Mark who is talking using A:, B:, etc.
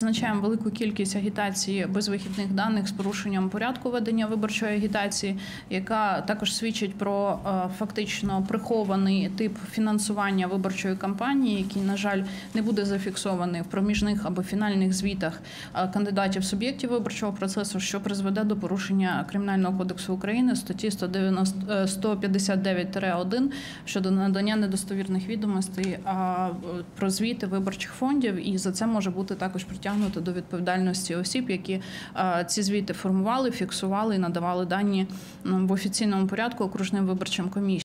A: Визначаємо велику кількість агітації без вихідних даних з порушенням порядку ведення виборчої агітації, яка також свідчить про фактично прихований тип фінансування виборчої кампанії, який, на жаль, не буде зафіксований в проміжних або фінальних звітах кандидатів суб'єктів виборчого процесу, що призведе до порушення Кримінального кодексу України статті 159-1 щодо надання недостовірних відомостей про звіти виборчих фондів, і за це може бути також притягнуто до відповідальності осіб, які ці звіти формували, фіксували і надавали дані в офіційному порядку окружним виборчим комісіям.